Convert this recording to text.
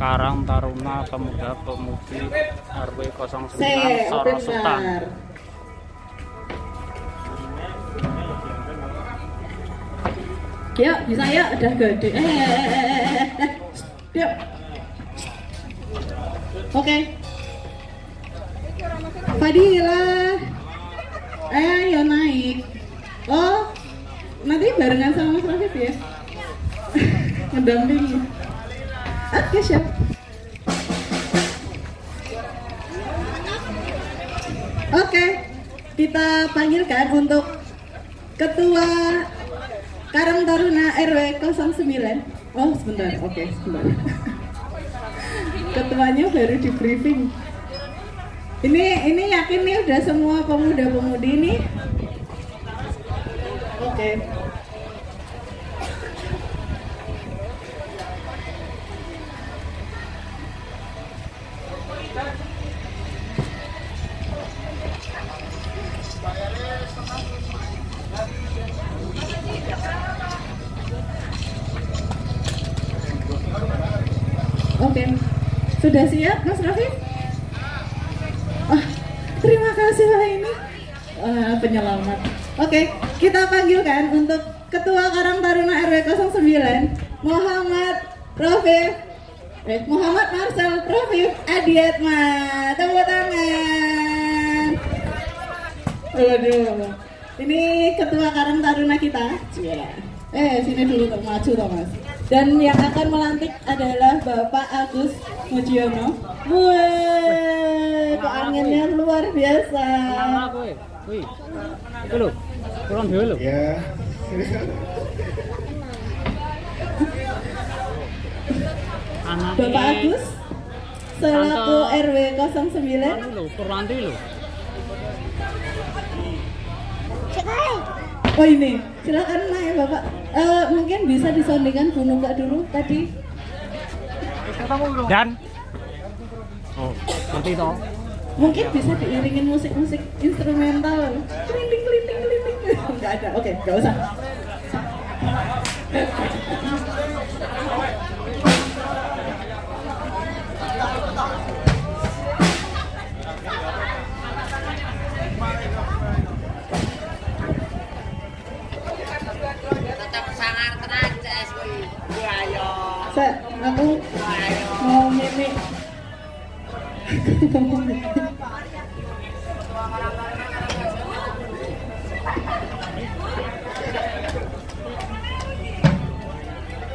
Karang Taruna Pemuda Pemudi RW 09 Sorosutan. Yuk, bisa yuk, udah gede. Yuk. Oke. Fadila. Ayo naik. Oh, nanti barengan sama Mas Rafif ya. Mendampingi. Oke, siap. Oke, kita panggilkan untuk Ketua Karang Taruna RW 09. Oh, sebentar. Oke, sebentar. Ketuanya baru di briefing. Ini yakin nih udah semua pemuda-pemudi nih. Oke. Oke, sudah siap Mas Rafif? Terima kasih Pak ini penyelamat. Oke, kita panggilkan untuk Ketua Karang Taruna RW 09 Muhammad Marcel Rafif Adiatma. Tepuk tangan. Waduh, ini Ketua Karang Taruna kita. Sini dulu untuk maju Thomas. Dan yang akan melantik adalah Bapak Agus Mujiono. Wih, anginnya luar biasa. Wih, itu loh, kurang dulu. Ya. Bapak Agus selaku RW 09. Purwanti loh. Oh ini, silakan naik Bapak. Mungkin bisa disondingkan Bu Nuka dulu tadi. Dan seperti itu. Mungkin bisa diiringin musik-musik instrumental. Kelinting. Enggak ada. Oke, enggak usah. Aku mau mimik.